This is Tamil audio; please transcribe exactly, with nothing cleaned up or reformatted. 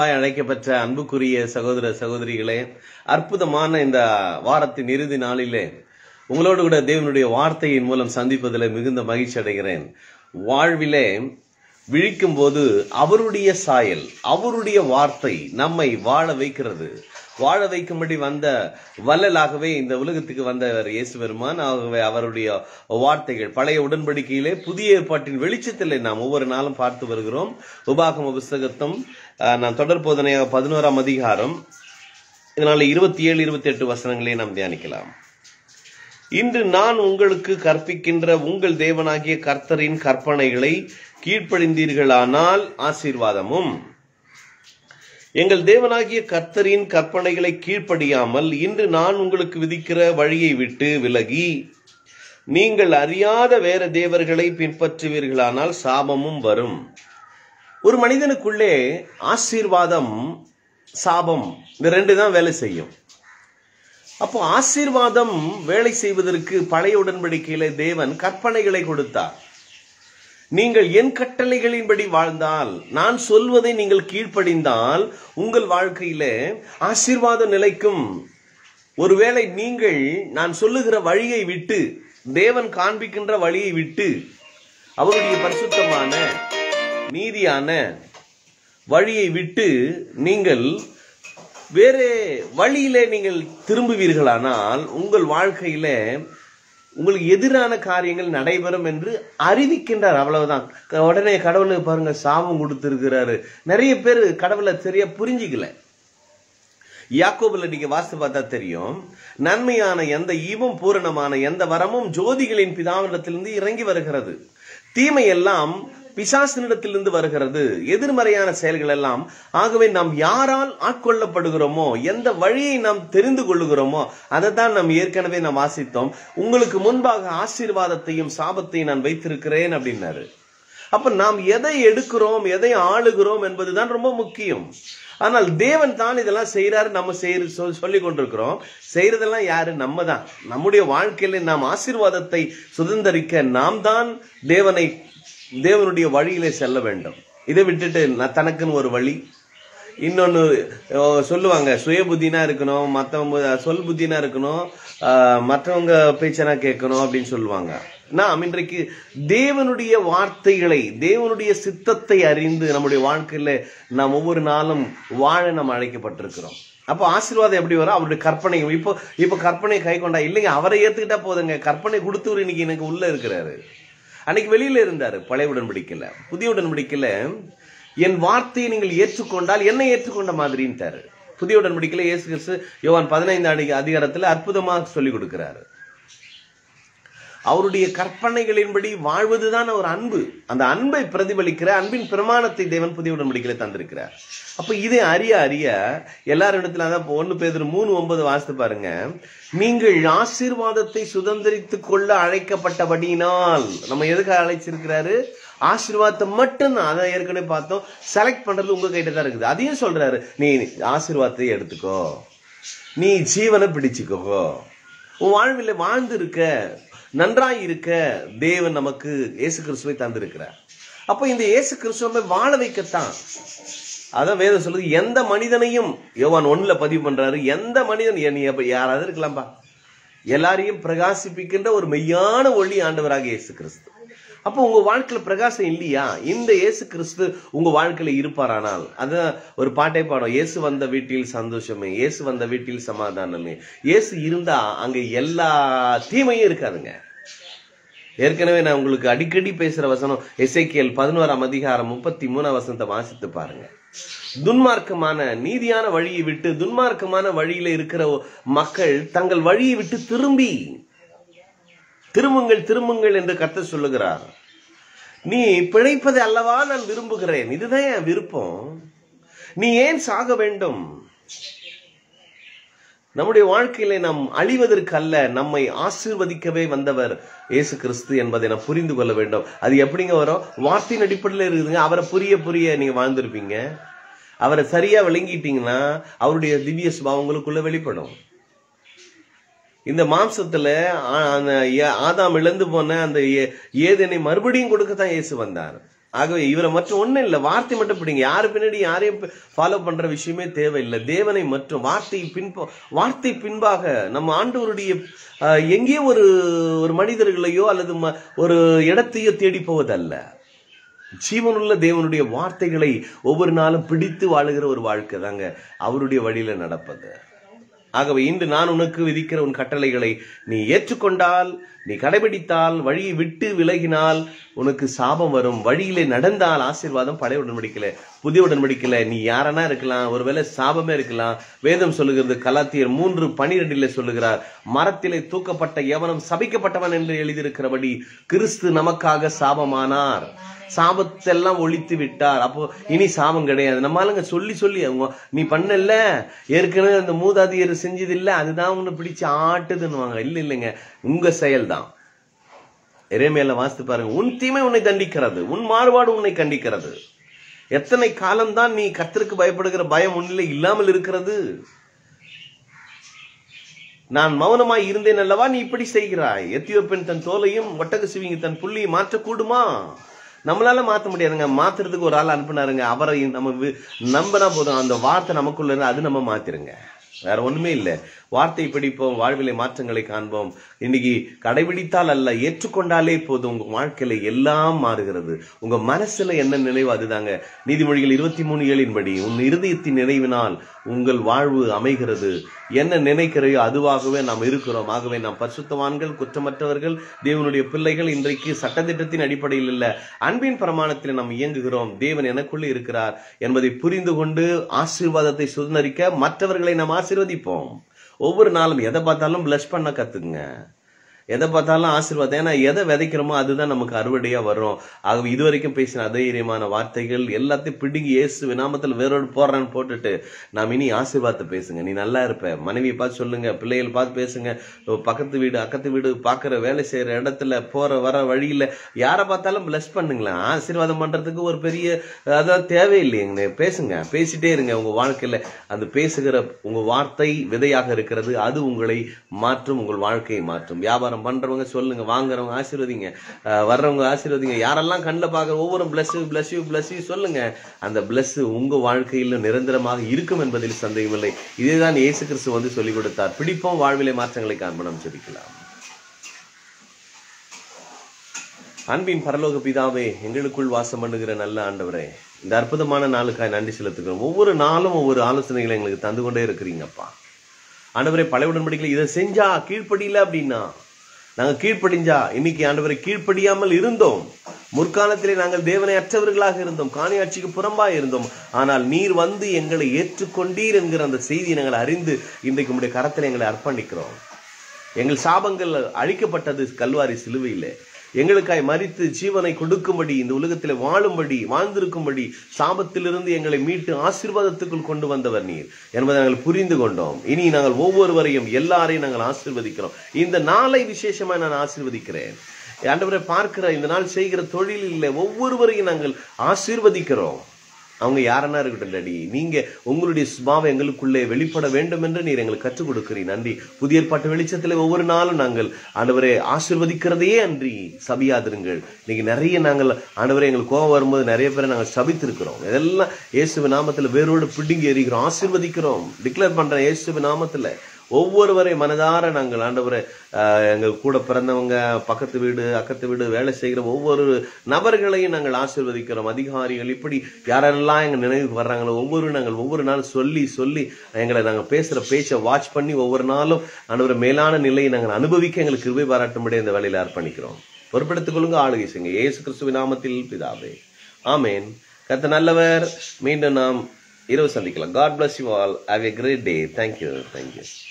அழைக்கப்பட்ட அன்புக்குரிய சகோதர சகோதரிகளே, அற்புதமான இந்த வாரத்தின் இறுதி நாளிலே உங்களோடு கூட தேவனுடைய வார்த்தையின் மூலம் சந்திப்பதில் மிகுந்த மகிழ்ச்சி அடைகிறேன். வாழ்விலே விழிக்கும் போது அவருடைய சாயல், அவருடைய வார்த்தை நம்மை வாழ வைக்கிறது. வாழ வைக்கும்படி வந்த வல்லலாகவே இந்த உலகத்துக்கு வந்தவர் இயேசு பெருமான். ஆகவே அவருடைய வார்த்தைகள் பழைய உடன்படிக்கையிலே புதிய ஏற்பாட்டின் வெளிச்சத்திலே நாம் ஒவ்வொரு நாளும் பார்த்து வருகிறோம். உபாகம புஸ்தகத்தும் நான் தொடர் போதனையாக பதினோராம் அதிகாரம், இதனால இருபத்தி ஏழு இருபத்தி எட்டு வசனங்களே நாம் தியானிக்கலாம். இன்று நான் உங்களுக்கு கற்பிக்கின்ற உங்கள் தேவனாகிய கர்த்தரின் கற்பனைகளை கீழ்ப்படிந்தீர்களானால் ஆசீர்வாதமும், எங்கள் தேவனாகிய கர்த்தரின் கற்பனைகளை கீழ்ப்படியாமல் இன்று நான் உங்களுக்கு விதிக்கிற வழியை விட்டு விலகி நீங்கள் அறியாத வேற தேவர்களை பின்பற்றுவீர்களானால் சாபமும் வரும். ஒரு மனிதனுக்குள்ளே ஆசீர்வாதம், சாபம், இந்த ரெண்டு தான் வேலை செய்யும். அப்போ ஆசீர்வாதம் வேலை செய்வதற்கு பழைய உடன்படிக்கையிலே தேவன் கற்பனைகளை கொடுத்தார். நீங்கள் என் கட்டளைகளின்படி வாழ்ந்தால், நான் சொல்வதை நீங்கள் கீழ்ப்படிந்தால் உங்கள் வாழ்க்கையிலே ஆசீர்வாதம் நிலைக்கும். ஒருவேளை நீங்கள் நான் சொல்லுகிற வழியை விட்டு, தேவன் காண்பிக்கின்ற வழியை விட்டு, அவருடைய பரிசுத்தமான நீதியான வழியை விட்டு நீங்கள் வேறு வழியிலே நீங்கள் திரும்புவீர்களானால் உங்கள் வாழ்க்கையில உங்களுக்கு எதிரான காரியங்கள் நடைபெறும் என்று அறிவிக்கின்றார். அவ்வளவுதான். உடனே கடவுளை பாருங்க சாபம் கொடுத்திருக்கிறாரு. நிறைய பேர் கடவுளை சரியா புரிஞ்சிக்கல. யாக்கோபுல நீங்க வாசித்து பார்த்தா தெரியும், நன்மையான எந்த ஈவும் பூரணமான எந்த வரமும் ஜோதிகளின் பிதாவிடத்திலிருந்து இறங்கி வருகிறது, தீமை எல்லாம் பிசாசினிடத்திலிருந்து வருகிறது, எதிர்மறையான செயல்கள் எல்லாம். ஆகவே நாம் யாரால் ஆட்கொள்ளப்படுகிறோமோ, எந்த வழியை நாம் தெரிந்து கொள்ளுகிறோமோ அதை தான் நாம் ஏற்கனவே நாம் வாசித்தோம். உங்களுக்கு முன்பாக ஆசீர்வாதத்தையும் சாபத்தையும் நான் வைத்திருக்கிறேன் அப்படின்னாரு. அப்ப நாம் எதை எடுக்கிறோம், எதை ஆளுகிறோம் என்பதுதான் ரொம்ப முக்கியம். ஆனால் தேவன் தான் இதெல்லாம் செய்யறாரு, நம்ம செய்ய சொல்லி கொண்டிருக்கிறோம். செய்யறதெல்லாம் யாரு? நம்ம தான். நம்முடைய வாழ்க்கையில நாம் ஆசீர்வாதத்தை சுதந்திரிக்க நாம் தான் தேவனை தேவனுடைய வழியிலே செல்ல வேண்டும். இதை விட்டுட்டு தனக்குன்னு ஒரு வழி, இன்னொன்னு சொல்லுவாங்க சுய புத்தினா இருக்கணும், மற்றவங்க சொல் புத்தினா இருக்கணும், மற்றவங்க பேச்சனா கேட்கணும் அப்படின்னு சொல்லுவாங்க. நாம் இன்றைக்கு தேவனுடைய வார்த்தைகளை, தேவனுடைய சித்தத்தை அறிந்து நம்முடைய வாழ்க்கையில நாம் ஒவ்வொரு நாளும் வாழ நாம் அழைக்கப்பட்டிருக்கிறோம். அப்போ ஆசீர்வாதம் எப்படி வரும்? அவருடைய கற்பனை. இப்போ இப்போ கற்பனை கை கொண்டா இல்லைங்க, அவரை ஏத்துக்கிட்டா போதுங்க. கற்பனை கொடுத்தவர் இன்னைக்கு எனக்கு உள்ள இருக்கிறாரு. அன்னைக்கு வெளியில இருந்தாரு பழைய உடன்படிக்கையில. புதிய உடன்படிக்கையில என் வார்த்தையை நீங்கள் ஏற்றுக்கொண்டால் என்னை ஏற்றுக்கொண்ட மாதிரின்ட்டாரு. புதிய உடன்படிக்கையில இயேசு கிறிஸ்து யோவான் பதினைந்து அதிகாரத்துல அற்புதமாக சொல்லி கொடுக்கிறாரு. அவருடைய கற்பனைகளின்படி வாழ்வதுதான் ஒரு அன்பு. அந்த அன்பை பிரதிபலிக்கிற அன்பின் பிரமாணத்தை தேவன் புதிய உடன்படிக்கையில தந்திருக்கிறார். அப்ப இதை அறிய அறிய எல்லாரிடத்துல அதான் ஒன்னு பேதுரு மூணு ஒன்பது வாசித்து பாருங்க. நீங்கள் ஆசீர்வாதத்தை சுதந்திரித்துக் கொள்ள அழைக்கப்பட்டபடியினால், நம்ம எதுக்காக அழைச்சிருக்கிறாரு? ஆசீர்வாதத்தை மட்டும்தான். அதை ஏற்கனவே பார்த்தோம். செலக்ட் பண்றது உங்க கைட்ட தான் இருக்குது. அதையும் சொல்றாரு, நீ ஆசீர்வாதத்தை எடுத்துக்கோ, நீ ஜீவனை பிடிச்சுக்கோ, உன் வாழ்வில் வாழ்ந்து இருக்க, நன்றாய் இருக்க தேவன் நமக்கு இயேசு கிறிஸ்துவை தந்திருக்கிறார். அப்ப இந்த இயேசு கிறிஸ்துவை வாழ வைக்கத்தான். அதான் வேதம் சொல்லுது, எந்த மனிதனையும் யோவான் ஒண்ணுல பதிவு பண்றாரு, எந்த மனிதன் யாராவது இருக்கலாம்பா, எல்லாரையும் பிரகாசிப்பிக்கின்ற ஒரு மெய்யான ஒளி ஆண்டவராக இயேசு கிறிஸ்து. அப்போ உங்க வாழ்க்கையில பிரகாசம் இல்லையா? இந்த இயேசு கிறிஸ்து உங்க வாழ்க்கையில இருப்பாரானால், அதான் ஒரு பாட்டை பாடும், இயேசு வந்த வீட்டில் சந்தோஷமே, இயேசு வந்த வீட்டில் சமாதானமே. இயேசு இருந்தா அங்க எல்லா தீமையும் இருக்காதுங்க. ஏற்கனவே நான் உங்களுக்கு அடிக்கடி பேசுற வசனம் எசேக்கியேல் பதினோராம் அதிகாரம் முப்பத்தி மூணாம் வசனத்தை வாசித்து பாருங்க. துன்மார்க்கமான நீதியான வழியை விட்டு துன்மார்க்கமான வழியில இருக்கிற மக்கள் தங்கள் வழியை விட்டு திரும்பி திரும்புங்கள் திரும்புங்கள் என்று கர்த்தர் சொல்லுகிறார். நீ பிழைப்பதை அல்லவா நான் விரும்புகிறேன், இதுதான் என் விருப்பம். நீ ஏன் சாக வேண்டும்? நம்முடைய வாழ்க்கையில நாம் அழிவதற்கு அல்ல, நம்மை ஆசீர்வதிக்கவே வந்தவர் இயேசு கிறிஸ்து என்பதை நாம் புரிந்து கொள்ள வேண்டும். அது எப்படிங்க வரும்? வார்த்தையின் அடிப்படையில் இருக்குதுங்க. அவரை புரிய புரிய நீங்க வாழ்ந்திருப்பீங்க. அவரை சரியா விளங்கிட்டீங்கன்னா அவருடைய திவ்ய சுபாவம் உங்களுக்குள்ள வெளிப்படும். இந்த மாம்சத்துல ஆதாம் இழந்து போன அந்த ஏதேனை மறுபடியும் கொடுக்கத்தான் இயேசு வந்தார். ஆகவே இவரை மட்டும் ஒண்ணும் இல்லை, வார்த்தை மட்டும் பிடிங்க. யாரு பின்னாடி யாரையும் ஃபாலோ பண்ற விஷயமே தேவையில்லை. தேவனை மற்றும் வார்த்தை பின்ப வார்த்தை பின்பாக நம்ம ஆண்டவருடைய எங்கேயோ ஒரு ஒரு மனிதர்களையோ அல்லது ஒரு இடத்தையோ தேடி போவதல்ல, ஜீவனுள்ள தேவனுடைய வார்த்தைகளை ஒவ்வொரு நாளும் பிடித்து வாழுகிற ஒரு வாழ்க்கை தாங்க அவருடைய வழியில நடப்பது. ஆகவே இன்று நான் உனக்கு விதிக்கிற உன் கட்டளைகளை நீ ஏற்றுக்கொண்டால், நீ கடைபிடித்தால், வழியை விட்டு விலகினால் உனக்கு சாபம் வரும். வழியிலே நடந்தால் ஆசீர்வாதம். பழைய உடன்படிக்கல புதிய உடன்படிக்கல நீ யாரனா இருக்கலாம், ஒருவேளை சாபமே இருக்கலாம். வேதம் சொல்லுகிறது, கலாத்தியர் மூன்று பனிரெண்டிலே சொல்லுகிறார், மரத்திலே தூக்கப்பட்ட எவனும் சபிக்கப்பட்டவன் என்று எழுதியிருக்கிறபடி கிறிஸ்து நமக்காக சாபமானார், சாபத்தெல்லாம் ஒழித்து விட்டார். அப்போ இனி சாபம் கிடையாது. நம்மளுங்க சொல்லி சொல்லி அவங்க நீ பண்ணல, ஏற்கனவே அந்த மூதாதையர் செஞ்சது இல்ல, அதுதான் உன்னை பிடிச்சு ஆட்டுதுன்னுவாங்க. இல்ல இல்லைங்க, உங்க செயல் தான். எரேமியால வாசித்து பாருங்க, உன் தீமை உன்னை தண்டிக்கிறது, உன் மாறுபாடு உன்னை கண்டிக்கிறது. எத்தனை காலம்தான் நீ கர்த்தருக்கு பயப்படுகிற பயம் உன்னிலே இல்லாமல் இருக்கிறது? நான் மௌனமாய் இருந்தேன் அல்லவா, நீ இப்படி செய்கிறாய். எத்தியோப்பியன் தன் தோலையும் ஒட்டக சிவிங்கி தன் புள்ளியை மாற்றக்கூடுமா? நம்மளால மாத்த முடியாதுங்க. மாத்துறதுக்கு ஒரு ஆள் அனுப்பினாருங்க, அவரை நம்ம நம்பினா போதும், அந்த வார்த்தை நமக்குள்ள இருந்து அது நம்ம மாத்திருங்க. வேற ஒண்ணுமே இல்லை. வார்த்தை பிடிப்போம், வாழ்விலை மாற்றங்களை காண்போம். இன்னைக்கு கடைபிடித்தால் அல்ல, ஏற்றுக்கொண்டாலே போதும், உங்க வாழ்க்கையில எல்லாம் மாறுகிறது. உங்க மனசுல என்ன நினைவு அதுதாங்க. நீதிமொழிகள் இருபத்தி மூணு ஏழின் படி உன் இருதயத்தின் நினைவினால் உங்கள் வாழ்வு அமைகிறது. என்ன நினைக்கிறையோ அதுவாகவே நாம் இருக்கிறோம். ஆகவே நாம் பரிசுத்தவான்கள், குற்றமற்றவர்கள், தேவனுடைய பிள்ளைகள். இன்றைக்கு சட்டத்திட்டத்தின் அடிப்படையில் இல்ல, அன்பின் பிரமாணத்தில் நாம் இயங்குகிறோம். தேவன் எனக்குள்ளே இருக்கிறார் என்பதை புரிந்து கொண்டு ஆசீர்வாதத்தை சுதந்திரிக்க மற்றவர்களை நாம் ஆசீர்வதிப்போம். ஒவ்வொரு நாளும் எதை பார்த்தாலும் பிளஸ் பண்ண கத்துக்குங்க. எதை பார்த்தாலும் ஆசீர்வாதம். ஏன்னா எதை விதைக்கிறோமோ அதுதான் நமக்கு அறுவடையா வரும். ஆகவே இதுவரைக்கும் பேசின அதைரியமான வார்த்தைகள் எல்லாத்தையும் பிடுங்கி இயேசு நாமத்தில் வேரோடு போடுறான்னு போட்டுட்டு நாம் இனி ஆசீர்வாதத்தை பேசுங்க. நீ நல்லா இருப்ப. மனைவியை பார்த்து சொல்லுங்க, பிள்ளைகள் பார்த்து பேசுங்க, பக்கத்து வீடு அக்கத்து வீடு பார்க்குற வேலை செய்யற இடத்துல போற வர வழியில யாரை பார்த்தாலும் பிளஸ் பண்ணுங்களேன். ஆசீர்வாதம் பண்றதுக்கு ஒரு பெரிய அதாவது தேவையில்லைங்க. பேசுங்க, பேசிட்டே இருங்க. உங்க வாழ்க்கையில அந்த பேசுகிற உங்க வார்த்தை விதையாக இருக்கிறது. அது உங்களை மாற்றும், உங்கள் வாழ்க்கையை மாற்றும். வியாபாரம் பண்றவங்க சொல்லுங்க, வாங்குறவங்க ஆசீர்வதிங்க, வர்றவங்க ஆசீர்வதிங்க. யாரெல்லாம் கண்ணில் பார்க்குற ஒவ்வொரு plus plus you plus you சொல்லுங்க. அந்த பிளஸ் உங்க வாழ்க்கையில் நிரந்தரமாக இருக்கும் என்பதில் சந்தேகமில்லை. இதேதான் இயேசு கிறிஸ்து வந்து சொல்லிக் கொடுத்தார். பிடிப்போம், வாழ்விலை மாற்றங்களை காண்போம். ஜெபிக்கலாம். அன்பின் பரலோக பிதாவே, எங்களுக்குள் வாசம் பண்ணுகிற நல்ல ஆண்டவரே, இந்த அற்புதமான நாளுக்காய் நன்றி செலுத்துகிறோம். ஒவ்வொரு நாளும் ஒவ்வொரு ஆலோசனைகளை எங்களுக்கு தந்து கொண்டே இருக்கிறீங்கப்பா. ஆண்டவரே, பழைய உடன்படிக்கையில் இதை செஞ்சா கீழ்ப்படியில அப்படின்னா நாங்க கீழ்ப்படிஞ்சா, இன்னைக்கு ஆண்டவரை கீழ்ப்படியாமல் இருந்தோம். முற்காலத்திலே நாங்கள் தேவனை அற்றவர்களாக இருந்தோம், காணியாட்சிக்கு புறம்பாக இருந்தோம். ஆனால் நீர் வந்து எங்களை ஏற்றுக்கொண்டீர் என்கிற அந்த செய்தியை நாங்கள் அறிந்து இன்றைக்கு உங்களுடைய கரத்தில் எங்களை அர்ப்பணிக்கிறோம். எங்கள் சாபங்கள் அழிக்கப்பட்டது கல்வாரி சிலுவையிலே. எங்களுக்காய் மரித்து ஜீவனை கொடுக்கும்படி, இந்த உலகத்தில் வாழும்படி, வாழ்ந்திருக்கும்படி, சாபத்திலிருந்து எங்களை மீட்டு ஆசீர்வாதத்துக்குள் கொண்டு வந்தவர் நீர் என்பதை நாங்கள் புரிந்து கொண்டோம். இனி நாங்கள் ஒவ்வொருவரையும் எல்லாரையும் நாங்கள் ஆசீர்வதிக்கிறோம். இந்த நாளை விசேஷமா நான் ஆசீர்வதிக்கிறேன். ஆண்டவரை பார்க்கிற இந்த நாள் செய்கிற தொழிலில் ஒவ்வொருவரையும் நாங்கள் ஆசீர்வதிக்கிறோம். அவங்க யாரன்னா இருக்கட்டும் டாடி, நீங்க உங்களுடைய சுபாவம் எங்களுக்குள்ளே வெளிப்பட வேண்டும் என்று நீர் எங்களுக்கு கற்றுக் கொடுக்கிறீர். நன்றி. புதிய ஏற்பாட்டு வெளிச்சத்துல ஒவ்வொரு நாளும் நாங்கள் ஆண்டவரே ஆசீர்வதிக்கிறதே அன்றி சபியாதிருங்கள். இன்னைக்கு நிறைய நாங்கள் ஆண்டவரே எங்களுக்கு கோபம் வரும்போது நிறைய பேரை நாங்கள் சபித்திருக்கிறோம். இதெல்லாம் இயேசுவின் நாமத்துல வேரோடு பிடுங்கி எறிகிறோம், ஆசீர்வதிக்கிறோம், டிக்ளேர் பண்றோம். இயேசுவின் நாமத்துல ஒவ்வொருவரை மனதார நாங்கள் ஆண்டவரை எங்கள் கூட பிறந்தவங்க, பக்கத்து வீடு அக்கத்து வீடு வேலை செய்கிற ஒவ்வொரு நபர்களையும் நாங்கள் ஆசீர்வதிக்கிறோம். அதிகாரிகள், இப்படி யாரெல்லாம் எங்கள் நினைவுக்கு வர்றாங்களோ ஒவ்வொரு நாங்கள் ஒவ்வொரு நாளும் சொல்லி சொல்லி எங்களை நாங்கள் பேசுகிற பேச்சை வாட்ச் பண்ணி ஒவ்வொரு நாளும் ஆண்டவரை மேலான நிலையை நாங்கள் அனுபவிக்க எங்களுக்கு கிருபை பாராட்டும்படி இந்த வேலையில் அர்ப்பணிக்கிறோம். பொறுப்பெடுத்துக் கொள்ளுங்க, ஆளுகை செய்யுங்க. இயேசு கிறிஸ்துவின் நாமத்தில் பிதாவே, ஆமேன். கர்த்தர் நல்லவர். மீண்டும் நாம் இரவு சந்திக்கலாம். God bless you all. Have a great day. Thank you. Thank you.